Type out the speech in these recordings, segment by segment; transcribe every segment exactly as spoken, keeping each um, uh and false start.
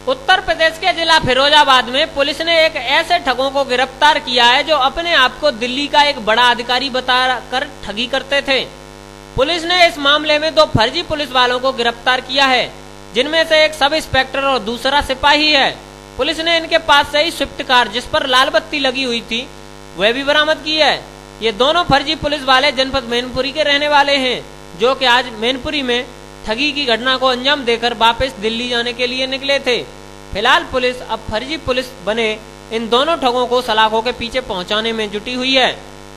उत्तर प्रदेश के जिला फिरोजाबाद में पुलिस ने एक ऐसे ठगों को गिरफ्तार किया है जो अपने आप को दिल्ली का एक बड़ा अधिकारी बताकर ठगी करते थे। पुलिस ने इस मामले में दो फर्जी पुलिस वालों को गिरफ्तार किया है, जिनमें से एक सब इंस्पेक्टर और दूसरा सिपाही है। पुलिस ने इनके पास से ही स्विफ्ट कार जिस पर लाल बत्ती लगी हुई थी वह भी बरामद की है। ये दोनों फर्जी पुलिस वाले जनपद मैनपुरी के रहने वाले हैं, जो कि आज मैनपुरी में ठगी की घटना को अंजाम देकर वापस दिल्ली जाने के लिए निकले थे। फिलहाल पुलिस अब फर्जी पुलिस बने इन दोनों ठगों को सलाखों के पीछे पहुंचाने में जुटी हुई है।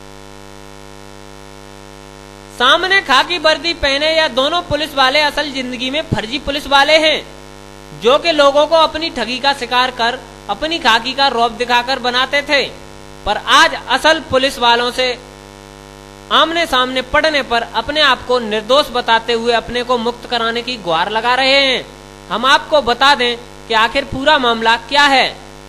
सामने खाकी वर्दी पहने यह दोनों पुलिस वाले असल जिंदगी में फर्जी पुलिस वाले हैं, जो कि लोगों को अपनी ठगी का शिकार कर अपनी खाकी का रौब दिखाकर बनाते थे। पर आज असल पुलिस वालों से आमने सामने पड़ने पर अपने आप को निर्दोष बताते हुए अपने को मुक्त कराने की गुहार लगा रहे हैं। हम आपको बता दें कि आखिर पूरा मामला क्या है।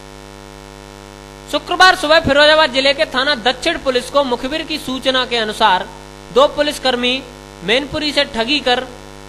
शुक्रवार सुबह फिरोजाबाद जिले के थाना दक्षिण पुलिस को मुखबिर की सूचना के अनुसार दो पुलिसकर्मी मैनपुरी से ठगी कर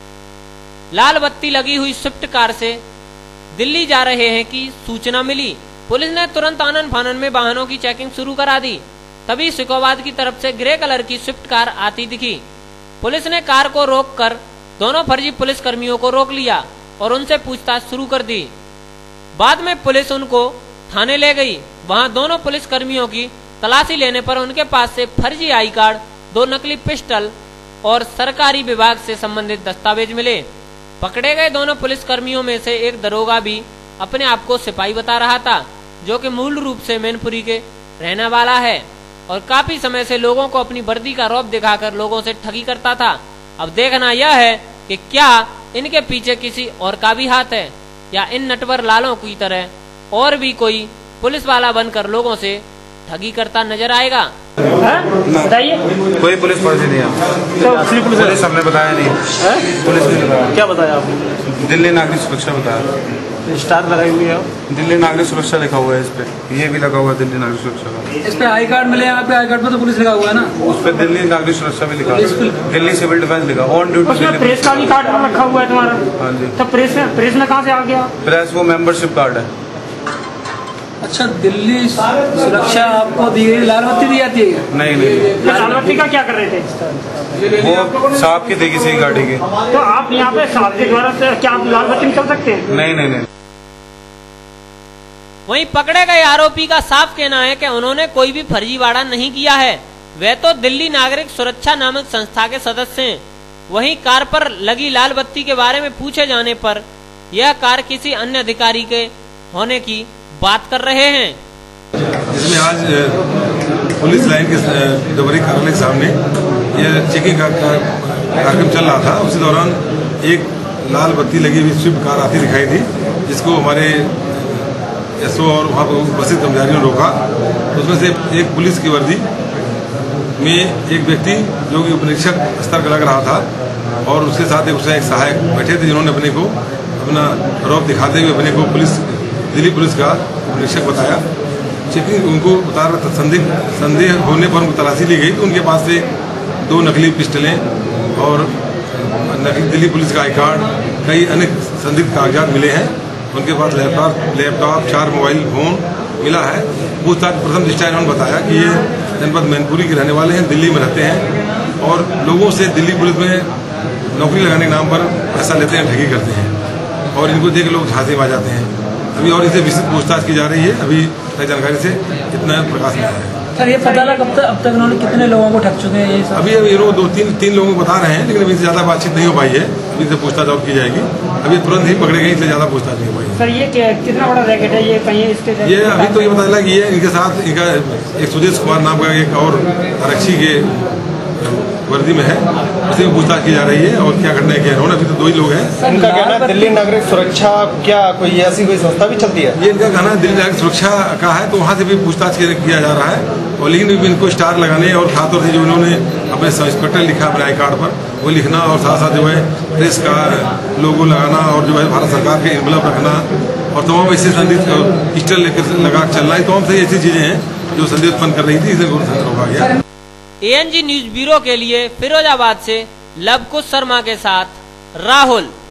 लाल बत्ती लगी हुई स्विफ्ट कार से दिल्ली जा रहे हैं की सूचना मिली। पुलिस ने तुरंत आनन फानन में वाहनों की चेकिंग शुरू करा दी। तभी सिकोबाद की तरफ से ग्रे कलर की स्विफ्ट कार आती दिखी। पुलिस ने कार को रोककर दोनों फर्जी पुलिस कर्मियों को रोक लिया और उनसे पूछताछ शुरू कर दी। बाद में पुलिस उनको थाने ले गई। वहां दोनों पुलिस कर्मियों की तलाशी लेने पर उनके पास से फर्जी आई कार्ड, दो नकली पिस्टल और सरकारी विभाग से संबंधित दस्तावेज मिले। पकड़े गए दोनों पुलिस कर्मियों में से एक दरोगा भी अपने आप को सिपाही बता रहा था, जो कि मूल रूप से मैनपुरी के रहने वाला है और काफी समय से लोगों को अपनी वर्दी का रौब दिखाकर लोगों से ठगी करता था। अब देखना यह है कि क्या इनके पीछे किसी और का भी हाथ है या इन नटवर लालों की तरह और भी कोई पुलिस वाला बनकर लोगों से ठगी करता नजर आएगा। बताइए। कोई पुलिस फर्जी नहीं है। तो पुलिस, पुलिस हमने बताया नहीं है? पुलिस ने बताया। क्या बताया आपने? दिल्ली नागरिक सुरक्षा बताया। स्टार लगाई हुई है, दिल्ली नागरिक सुरक्षा लिखा हुआ है इस पे, ये भी लगा हुआ है दिल्ली नागरिक सुरक्षा का। इस पे आई कार्ड मिले, यहाँ पे आई कार्ड पे तो पुलिस लिखा हुआ है ना, उस पे दिल्ली नागरिक सुरक्षा भी लिखा है, दिल्ली सिविल डिफेंस लिखा ऑन ड्यूटी। प्रेस का भी कार्ड रखा हुआ है तुम्हारा? हाँ जी। तो प्रेस में प्रेस में कहाँ से आ गया? प्रेस वो मेंबरशिप कार्ड है। अच्छा, दिल्ली सुरक्षा आपको दी गई, लाल बत्ती दी जाती है? नहीं नहीं, लाल बत्ती का क्या कर रहे थे? वो साहब की थी किसी गाड़ी की। तो आप यहाँ पे साहब के द्वारा से क्या आप लाल बत्ती निकल सकते हैं? नहीं नहीं नहीं। वहीं पकड़े गए आरोपी का साफ कहना है कि उन्होंने कोई भी फर्जीवाड़ा नहीं किया है। वे तो दिल्ली नागरिक सुरक्षा नामक संस्था के सदस्य हैं। वहीं कार पर लगी लाल बत्ती के बारे में पूछे जाने पर यह कार किसी अन्य अधिकारी के होने की बात कर रहे हैं। इसमें आज पुलिस लाइन के डबरी कार्यालय के सामने यह चेकिंग का कार्यक्रम चल रहा था। उसी दौरान एक लाल बत्ती लगी हुई स्विफ्ट कार आती दिखाई दी, जिसको हमारे एसओ और वहाँ पर उपस्थित कर्मचारियों ने रोका। उसमें से एक पुलिस की वर्दी में एक व्यक्ति जो कि उपनिरीक्षक स्तर का लग रहा था और उसके साथ एक उसका एक सहायक बैठे थे, जिन्होंने अपने को अपना रौब दिखाते हुए अपने को पुलिस दिल्ली पुलिस का उपनिरीक्षक बताया। चेकिंग उनको बता रहा था, संदेह संदेह होने पर उनको तलाशी ली गई तो उनके पास से दो नकली पिस्टलें और नकली दिल्ली पुलिस का आई कार्ड, कई अन्य संदिग्ध कागजात मिले हैं। उनके पास लैपटॉप लैपटॉप चार मोबाइल फोन मिला है। पूछताछ प्रथम दृष्टया इन्होंने बताया कि ये जनपद मैनपुरी के रहने वाले हैं, दिल्ली में रहते हैं और लोगों से दिल्ली पुलिस में नौकरी लगाने के नाम पर पैसा लेते हैं, ठगी करते हैं और इनको देख लोग झांसे में आ जाते हैं। अभी और इसे विस्तृत पूछताछ की जा रही है। अभी जानकारी से इतना प्रकाश में आया है। सर, ये पता लगा कब तक अब तक उन्होंने कितने लोगों को ठग चुके हैं? ये सब अभी अभी दो तीन तीन लोगों को बता रहे हैं, लेकिन अभी ज्यादा बातचीत नहीं हो पाई है। अभी से पूछताछ और की जाएगी। अभी तुरंत ही पकड़े गए, इसलिए ज्यादा पूछताछ नहीं हो पाई। सर, ये कितना बड़ा रैकेट है? ये कहीं इसके ये अभी तो ये पता लगा कि ये इनके साथ इनका एक सुदेश कुमार नाम का एक और आरक्षी के वर्दी में है, उसी में पूछताछ की जा रही है और क्या घटना किया उन्होंने। अभी तो दो ही लोग हैं। इनका कहना है दिल्ली नागरिक सुरक्षा क्या कोई ऐसी कोई संस्था भी चलती है? ये इनका कहना दिल्ली नागरिक सुरक्षा का है, तो वहाँ से भी पूछताछ किया जा रहा है। और लेकिन इनको स्टार लगाने और खासतौर से जो उन्होंने अपने सब इंस्पेक्टर लिखा अपने आई कार्ड पर, वो लिखना और साथ साथ जो है प्रेस का लोगो लगाना और जो है भारत सरकार के इन्वलप रखना और तमाम ऐसे संदिग्ध स्टर लेकर लगा चलना, तमाम से ऐसी चीजें हैं जो संदेह उत्पन्न कर रही थी। इसे रोका गया। एएनजी न्यूज ब्यूरो के लिए फिरोजाबाद से लवकुश शर्मा के साथ राहुल।